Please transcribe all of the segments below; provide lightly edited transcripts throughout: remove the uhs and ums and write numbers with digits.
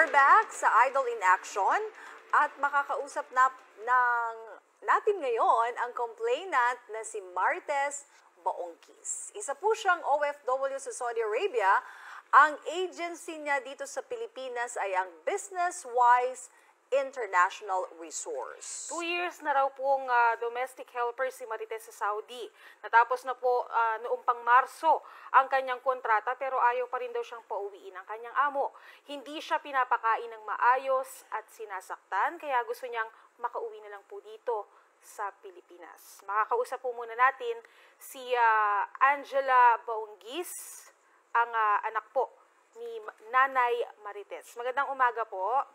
We're back sa Idol in Action at makakausap natin ngayon ang complainant na si Marites Baongkis. Isa po siyang OFW sa Saudi Arabia. Ang agency niya dito sa Pilipinas ay ang Business-Wise International Resource. 2 years na raw pong domestic helper si Marites sa Saudi. Natapos na po noong pang Marso ang kanyang kontrata pero ayaw pa rin daw siyang pauwiin ng kanyang amo. Hindi siya pinapakain ng maayos at sinasaktan kaya gusto niyang makauwi na lang po dito sa Pilipinas. Makakausap po muna natin si Angela Baongkis, ang anak po ni Nanay Marites. Magandang umaga po.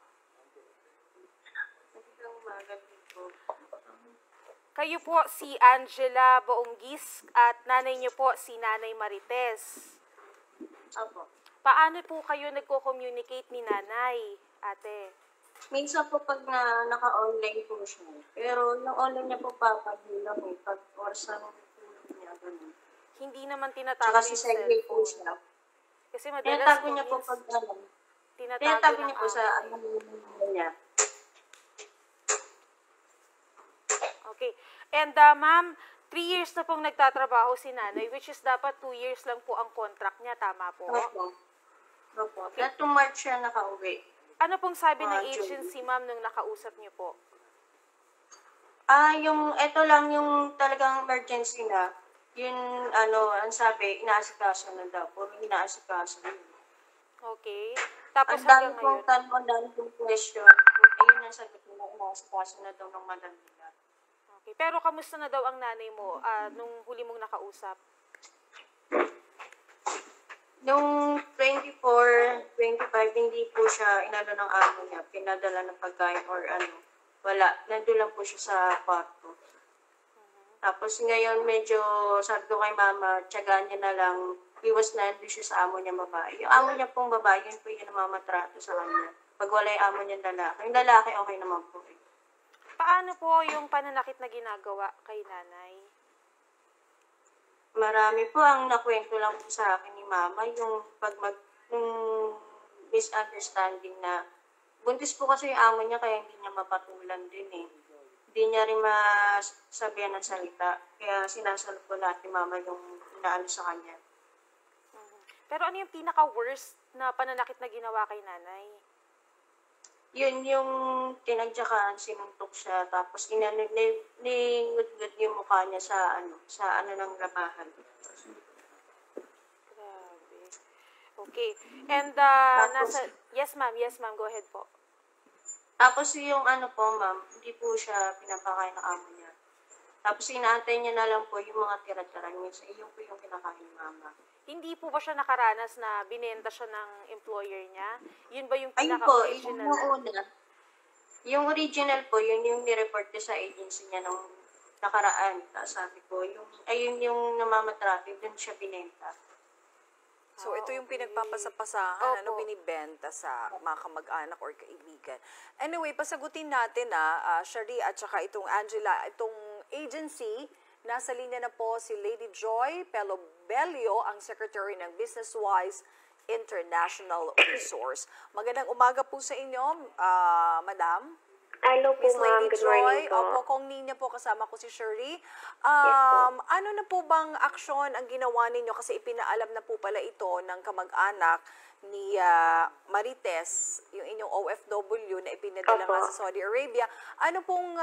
Kayo po si Angela Baongkis at nanay niyo po si Nanay Marites. Opo. Paano po kayo nagko-communicate ni Nanay, ate? Minsan po pag naka-online po siya. Pero yung online niya po papagulang pag orsa ng tulog niya. Ganun. Hindi naman tinatago Tsaka yung si Segway po cellphone. siya. Kasi madalas Tinatago niya po pag tinatago ng niya po sa niya. Okay. And ma'am, 3 years na pong nagtatrabaho si Nanay, which is dapat 2 years lang po ang contract niya, tama po? Opo. Opo. Kaya 2 March siya nakauwi. Ano pong sabi ng June. agency, ma'am, nung nakausap niyo po? Ito lang yung talagang emergency na. Yun, ang sabi, inaasikaso na daw. Puro inaasikaso. Okay. Tapos Ang dami hanggang pong ngayon. tanong, ang dami pong question. Ayun ang sagot nila, inaasikaso na daw ng madam nila. Okay. Pero kamusta na daw ang nanay mo nung huli mong nakausap? Noong 24, 25, hindi po siya inano ng amo niya, pinadala ng pagkain or wala. Nandun lang po siya sa kwarto. Tapos ngayon medyo sabi ko kay mama, tiyagaan niya na lang, iwas na nandun siya sa amo niya babae. Yung amo niya pong babae, yun po yung namamatrato sa kanya. Pag wala yung amo niya lalaki. Yung lalaki, okay naman po eh. Paano po yung pananakit na ginagawa kay nanay? Marami po ang nakwento lang po sa akin ni mama, yung yung misunderstanding na buntis po kasi yung amo niya kaya hindi niya mapatulan din eh. Hindi niya rin masabihan ng salita. Kaya sinasalot ko lahat ni mama yung inaano sa kanya. Pero ano yung pinaka-worst na pananakit na ginawa kay nanay? Yun yung tinagyakan, sinuntok siya, tapos ningud-ngud yung mukha niya sa ng labahan. Grabe. Okay. And yes ma'am, go ahead po. Tapos yung ma'am, hindi po siya pinapakain ng amo niya. Tapos inaantay niya na lang po yung mga tira-tira niya. Yung po yung kinakain ni mama. Hindi po ba siya nakaranas na binenta siya ng employer niya? Yun ba yung Ayun po, pinaka-original? yung una. Yung original po, yun yung nireport niya sa agency niya nung nakaraan. Tapos sabi ko, ayun yung namamatrato, dun siya binenta. So, ito yung pinagpapasapasahan, binibenta sa mga kamag-anak or kaibigan. Anyway, pasagutin natin Shari at saka itong Angela, itong agency, nasa linya na po si Lady Joy Pelobelio, ang Secretary ng Business-Wise International Resource. Magandang umaga po sa inyo, Madam. Hello po, Miss ma'am. Lady Good Joy, morning po. opo, kung niya po kasama ko si Shari. Yes Ano na po bang aksyon ang ginawa ninyo? Kasi ipinaalam na po pala ito ng kamag-anak ni Marites, yung inyong OFW na ipinadala nga sa Saudi Arabia. Ano pong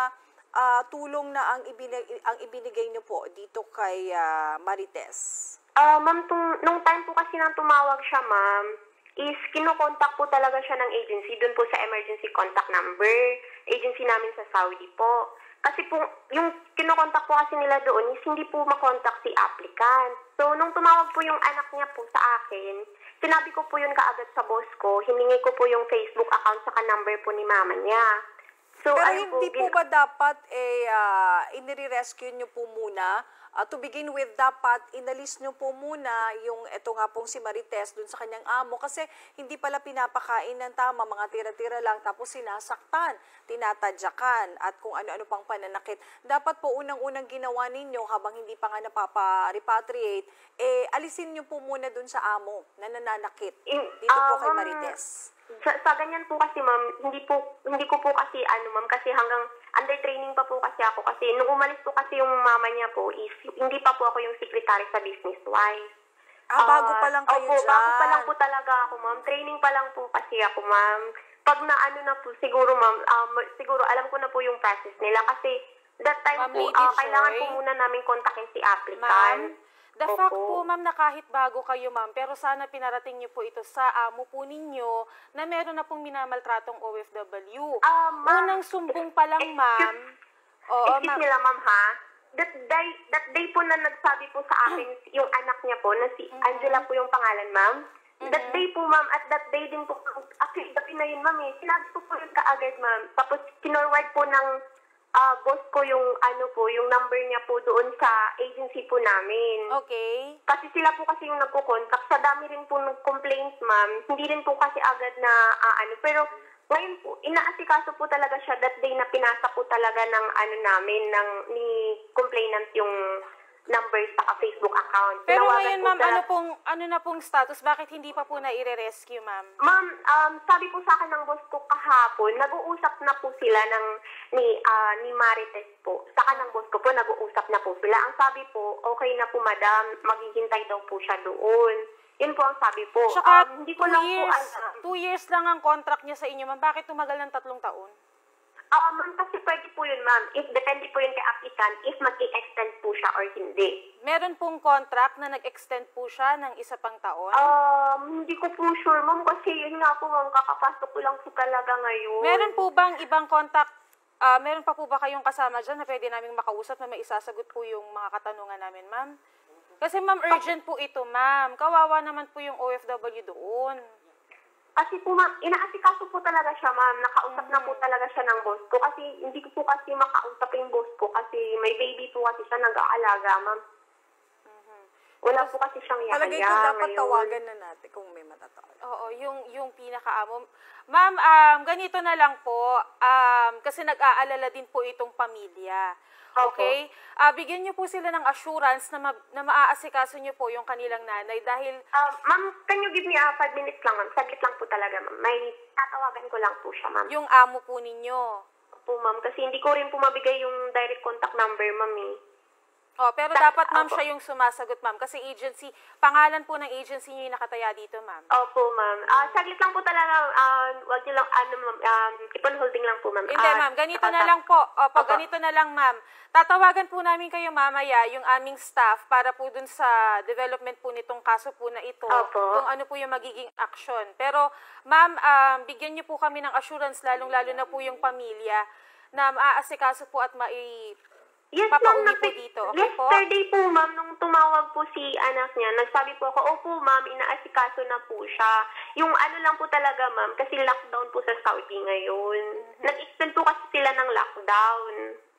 tulong na ang ibinigay niyo po dito kay Marites? Ma'am, nung time po kasi nang tumawag siya, ma'am, is kinokontak po talaga siya ng agency dun po sa emergency contact number, agency namin sa Saudi po. Kasi po, yung kinokontak po kasi nila doon is hindi po makontak si applicant. So, nung tumawag po yung anak niya po sa akin, sinabi ko po yun kaagad sa boss ko, hiningi ko po yung Facebook account saka number po ni mama niya. So, pero hindi po ba dapat inire-rescue nyo po muna? To begin with, dapat inalis nyo po muna yung eto nga pong si Marites dun sa kanyang amo kasi hindi pala pinapakain ng tama, mga tira-tira lang tapos sinasaktan, tinatadyakan at kung ano-ano pang pananakit. Dapat po unang-unang ginawa ninyo habang hindi pa nga napapa-repatriate, alisin nyo po muna dun sa amo na nananakit dito po kay Marites. sa ganyan po kasi ma'am, hindi ko po kasi ma'am, kasi hanggang under training pa po kasi ako, kasi nung umalis po kasi yung mama niya po is hindi pa po ako yung secretary sa business wise. Bago pa lang kayo opo, dyan. bago pa lang po talaga ako ma'am. Training pa lang po kasi ako ma'am. Pag na na po siguro ma'am, siguro alam ko na po yung process nila kasi that time Ma'am po, Lady kailangan Joy? po muna namin kontakin si Ma'am, applicant. the Opo. fact po, ma'am, na kahit bago kayo, ma'am, pero sana pinarating niyo po ito sa amo po ninyo na meron na pong minamaltratong OFW. Ma'am, Unang sumbong pa lang, ma'am. Oo, excuse ma'am. me lang ma'am ha. That day po na nagsabi po sa akin yung anak niya po, na si Angela po yung pangalan ma'am. That day po ma'am, at that day din po, actually gabi na yun ma'am sinabi ko po yun kaagad ma'am. Tapos kinorward po ng boss ko yung yung number niya po doon sa agency po namin. Okay. Kasi sila po kasi yung nagko-contact. Sa dami rin po ng complaints, ma'am. Hindi rin po kasi agad na Pero ngayon po, inaasikaso po talaga siya that day na pinasa po talaga ng namin, ni complainant yung number sa Facebook account. Pero Tinawagan ngayon, po ma'am, sa- ano na pong status? Bakit hindi pa po na-rescue, ma'am? Ma'am, sabi po sa akin ng boss ko kahapon, nag-uusap na po sila ni Marites po. Saka ng boss ko po, nag-uusap na po sila. Ang sabi po, okay na po madam, maghihintay daw po siya doon. Yun po ang sabi po. Tsaka, Hindi ko lang po alam. 2 years lang ang contract niya sa inyo, ma'am. Bakit tumagal ng 3 taon? Ma'am, kasi pwede po yun, ma'am. Depende po yun kay applicant if mag-i-extend po siya or hindi. Meron pong contract na nag-extend po siya ng 1 pang taon? Hindi ko po sure, ma'am, kasi yun nga po, ma'am, kakapasok ko lang po talaga ngayon. Meron po bang ibang contact? Meron pa po ba kayong kasama dyan na pwede naming makausap na maisasagot po yung mga katanungan namin, ma'am? Kasi, ma'am, urgent po ito, ma'am. Kawawa naman po yung OFW doon. Kasi po, ma'am, inaasikaso po talaga siya, ma'am. Nakausap na po talaga siya ng boss ko. Kasi hindi ko po kasi makausap yung boss ko kasi may baby po kasi siya nag-aalaga, ma'am. Wala po kasi siyang yaya. Palagay ko dapat ngayon. tawagan na natin kung may matatawag. Oo, yung pinakaamo. Ma'am, ganito na lang po, kasi nag-aalala din po itong pamilya. Okay? Bigyan niyo po sila ng assurance na maaasikaso niyo po yung kanilang nanay dahil... Ma'am, can you give me 5 minutes lang, ma'am? Saglit lang po talaga, ma'am. May tatawagan ko lang po siya, ma'am. yung amo po ninyo. Po, ma'am. Kasi hindi ko rin po mabigay yung direct contact number, ma'am, eh. Pero dapat, ma'am, siya yung sumasagot, ma'am. Kasi agency, pangalan po ng agency niyo yung nakataya dito, ma'am. Opo, ma'am. Saglit lang po talaga. Wag niyo lang, ma'am, keep on holding lang po, ma'am. Hindi, ma'am. Ganito na lang po. Opo, ganito na lang, ma'am. Tatawagan po namin kayo mamaya, yung aming staff, para po dun sa development po nitong kaso po na ito, Opo. kung ano po yung magiging action. Pero, ma'am, bigyan niyo po kami ng assurance, lalong-lalo na po yung pamilya, na maaasikaso po at Yes, papauwi ma'am. po dito. Okay po? Yesterday po, ma'am, nung tumawag po si anak niya, nagsabi po ako, opo, ma'am, inaasikaso na po siya. Yung lang po talaga, ma'am, kasi lockdown po sa Saudi ngayon. Nag-extend po kasi sila ng lockdown.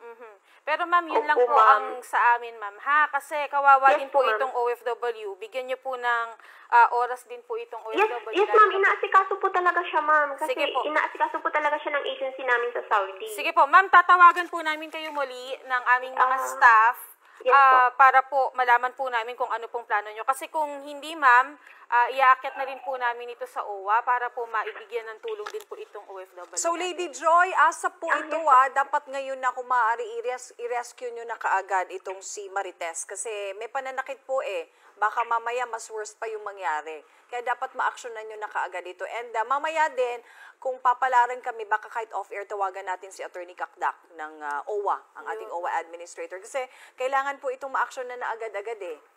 Pero ma'am, yun Opo, lang po ma'am. ang sa amin, ma'am. Ha? Kasi kawawa Yes din po po, ma'am. itong OFW. Bigyan niyo po ng oras din po itong OFW. Yes, lalo ma'am, na po- inaasikaso po talaga siya, ma'am. Kasi Sige po. inaasikaso po talaga siya ng agency namin sa Saudi. Sige po, ma'am, tatawagan po namin kayo muli ng aming mga staff yes po. para po malaman po namin kung ano pong plano nyo. Kasi kung hindi, ma'am, iaakyat na rin po namin ito sa OWA para po maibigyan ng tulong din po itong OFW. So, Lady Joy, asa po ito dapat ngayon na kung maaari i-rescue nyo na kaagad itong si Marites. Kasi may pananakit po baka mamaya mas worse pa yung mangyari. Kaya dapat ma-actionan nyo na kaagad ito. And mamaya din, kung papalaran kami, baka kahit off-air, tawagan natin si Attorney Kakdak ng OWA, ang ating OWA administrator. Kasi kailangan po itong ma-actionan na agad-agad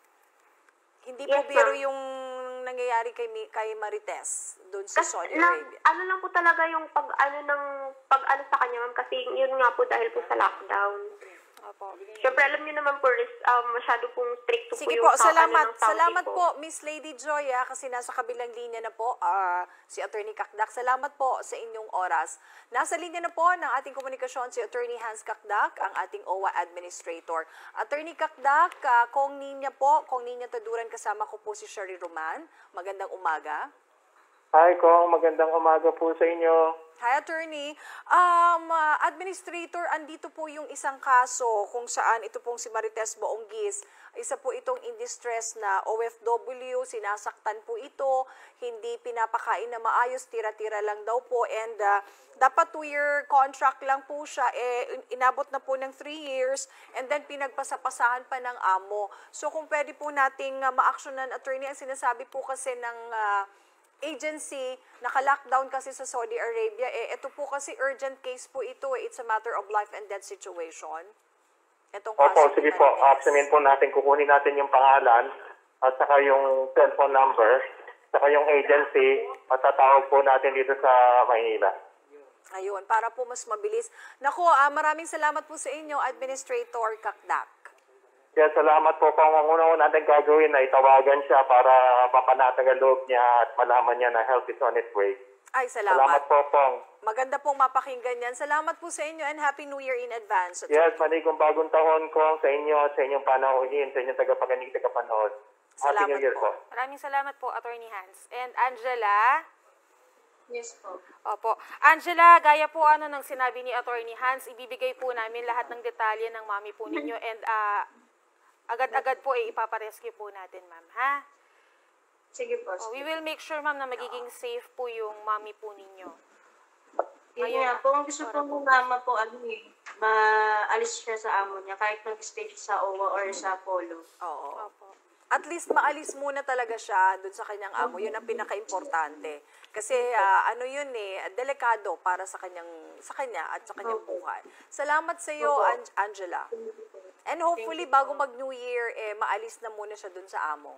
Hindi po Yes, biro ma'am. yung nangyayari kay Marites doon sa Saudi Arabia. Lang po talaga yung pag sa kanya, ma'am, kasi yun nga po dahil po sa lockdown. Opo. Siyempre, alam niyo naman po, masyado pong strict po Sige yung po, sa salamat. ng Saudi Salamat po, Miss Lady Joy, kasi nasa kabilang linya na po si Attorney Kakdak. Salamat po sa inyong oras. Nasa linya na po ng ating komunikasyon si Attorney Hans Kakdak, ang ating OWA Administrator. Attorney Kakdak, kung ninya taduran, kasama ko po si Sherry Roman. Magandang umaga. Hi, Kong. Magandang umaga po sa inyo. Hi, Attorney. Administrator, andito po yung isang kaso kung saan ito pong si Marites Boonggis, isa po itong in distress na OFW, sinasaktan po ito, hindi pinapakain na maayos, tira-tira lang daw po, and dapat 2-year contract lang po siya, inabot na po ng 3 years, and then pinagpasapasahan pa ng amo. So kung pwede po nating ma-actionan, attorney, ang sinasabi po kasi ng agency, naka-lockdown kasi sa Saudi Arabia, ito po kasi urgent case po ito, it's a matter of life and death situation. Itong Opo, kaso sige ni po. Marites. Actionin po natin. Kukunin natin yung pangalan at saka yung cellphone number, saka yung agency, at tatawag po natin dito sa Maynila. Ayun, para po mas mabilis. Naku, maraming salamat po sa inyo, Administrator Kakdak. Kaya salamat po. Kung ang una natin gagawin na itawagan siya para mapanatag ang loob niya at malaman niya na help is on its way. Ay, Salamat salamat. po, Pong. Maganda pong mapakinggan yan. Salamat po sa inyo and Happy New Year in advance. Yes, maligong bagong taon, Kong, sa inyo at sa inyong panahohin, sa inyong tagapakinig, tagapanood. Happy Salamat New Year po. po. Maraming salamat po, Attorney Hans. And Angela? Yes po. Opo. Angela, gaya po ng sinabi ni Attorney Hans, ibibigay po namin lahat ng detalye ng mami po ninyo and agad-agad po ipaparescue po natin, ma'am, ha? Sige po. We will make sure, ma'am, na magiging safe po yung mami po ninyo. Yun nga po, kung gusto po ng mama po, maalis siya sa amo niya, kahit mag-stay siya sa OWA or sa Polo. Oo. Opo. At least maalis muna talaga siya doon sa kanyang amo. Yun ang pinaka-importante. Kasi yun delikado para sa kanya at sa kanyang buhay. Salamat sa iyo, Angela. And hopefully bago mag-New Year maalis na muna siya doon sa amo.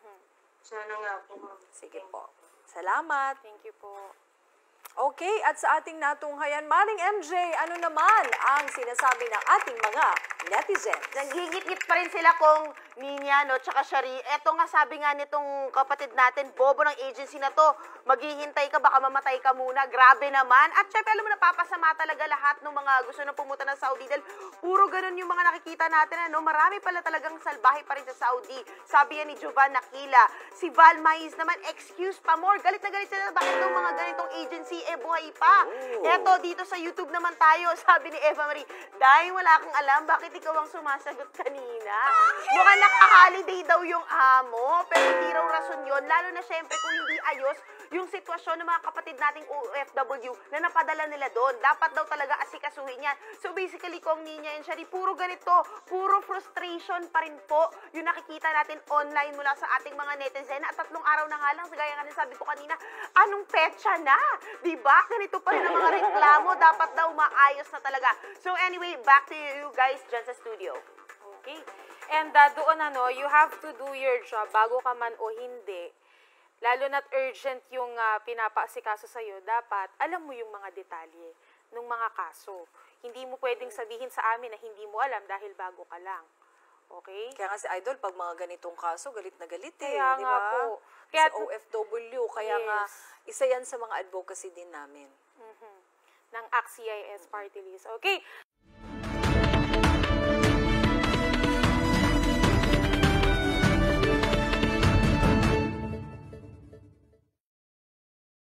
Sana nga po, ma'am. Sige po. Salamat. Thank you po. Okay, at sa ating natunghayan, Maring MJ, ano naman ang sinasabi ng ating mga netizens? Nanggigit-git pa rin sila kung Ninya, no, tsaka Shari. Eto nga, sabi nga nitong kapatid natin, bobo ng agency na to, maghihintay ka, baka mamatay ka muna. Grabe naman. At syempre, alam mo, napapasama talaga lahat ng mga gusto na pumunta ng Saudi dahil puro ganun yung mga nakikita natin, ano. Marami pala talagang salbahe pa rin sa Saudi. Sabi yan ni Jovan Nakila. Si Val Mais naman, excuse pa more. Galit na galit sila. Bakit ng mga ganitong agency, buhay pa? Eto, dito sa YouTube naman tayo, sabi ni Eva Marie, dahil wala kang alam, bakit ikaw ang sumasagot kanina? Mukhang naka-holiday daw yung amo, pero hindi raw rason yun, lalo na syempre kung hindi ayos yung sitwasyon ng mga kapatid nating OFW na napadala nila doon. Dapat daw talaga asikasuhin yan. So basically, kung Ninya and Shari, puro ganito, puro frustration pa rin po yung nakikita natin online mula sa ating mga netizen. At 3 araw na nga lang, gaya nga sabi ko kanina, anong petsa na? Diba? Ganito pa rin ang mga reklamo. Dapat daw maayos na talaga. So anyway, back to you guys dyan sa studio. Okay. And doon you have to do your job bago ka man o hindi. Lalo na't urgent yung pinapaasikaso sa'yo, dapat alam mo yung mga detalye ng mga kaso. Hindi mo pwedeng sabihin sa amin na hindi mo alam dahil bago ka lang. Okay? Kaya nga si Idol, pag mga ganitong kaso, galit na galit Kaya di nga ba? po. Kaya, Si OFW, kaya Yes. nga, isa yan sa mga advocacy din namin. ng ACT-CIS party list. Okay,